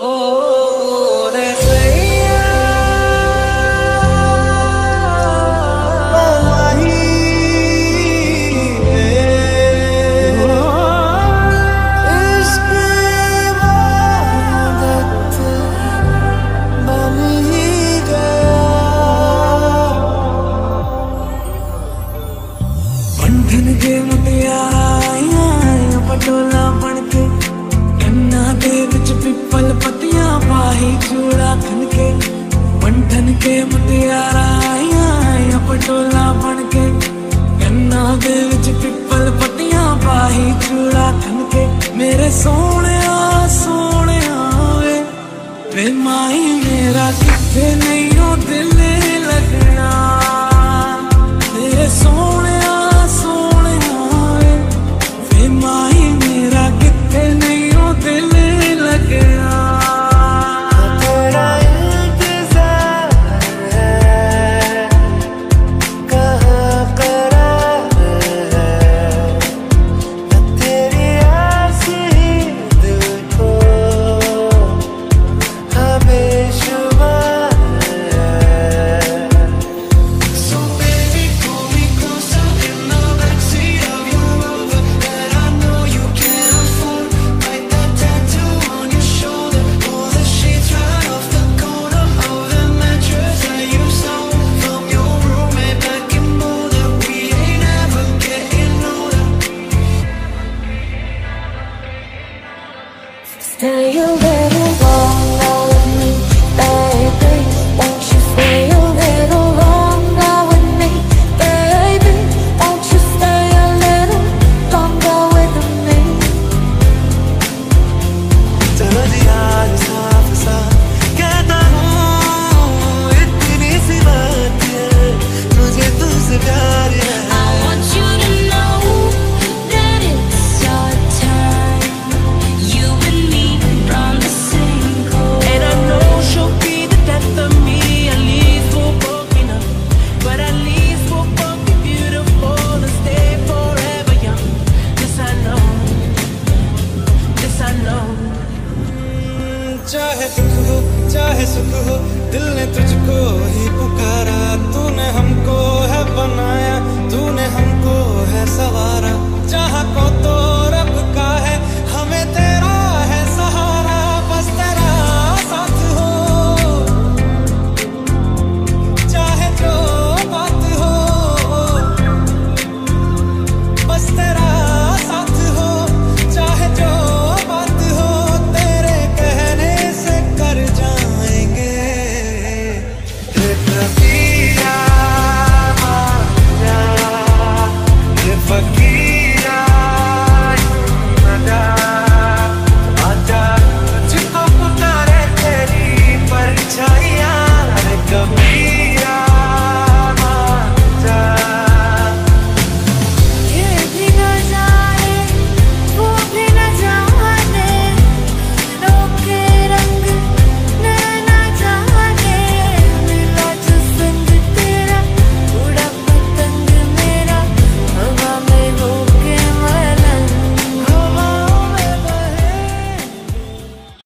पटोला बनके कन्ना दे विच पिपल पत्तियां पाही चूड़ा खनके बंधन के मुटियारा आया पटोला बनके कन्ना दे विच पिपल पत्तियां पाही चूड़ा खनके मेरे सोने सोने वे माही मेरा किथे नहीं हो दिल लगना मेरे सोने माही मेरा किथे नहीं हो दिल लगना तेरा इंतजार है कहाँ करार है तेरी आस ही दिल को हमें शुमार है So baby pull me closer in the backseat of your Rover that I know you can't afford. Bite that tattoo on your shoulder. Pull the sheets right off the corner of the mattress that you stole from your roommate back in Boulder. We ain't ever getting older. Stay a little longer with me, baby. Won't you stay a little longer with me, baby? Won't you stay a little longer with me? चलो जी आज साफ साफ कहता हूँ इतनी सी बात है मुझे तुझसे प्यार है I want you to know that it's our time. You and me from the same coast. And I know she'll be the death of me. At least we'll both be enough. But at least we'll both be beautiful and stay forever young. This I know. This I know. चाहे दुख हो चाहे सुख हो दिल ने तुझको ही पुकारा तूने हमको है बनाया तूने हमको है सवारा चाहा को तो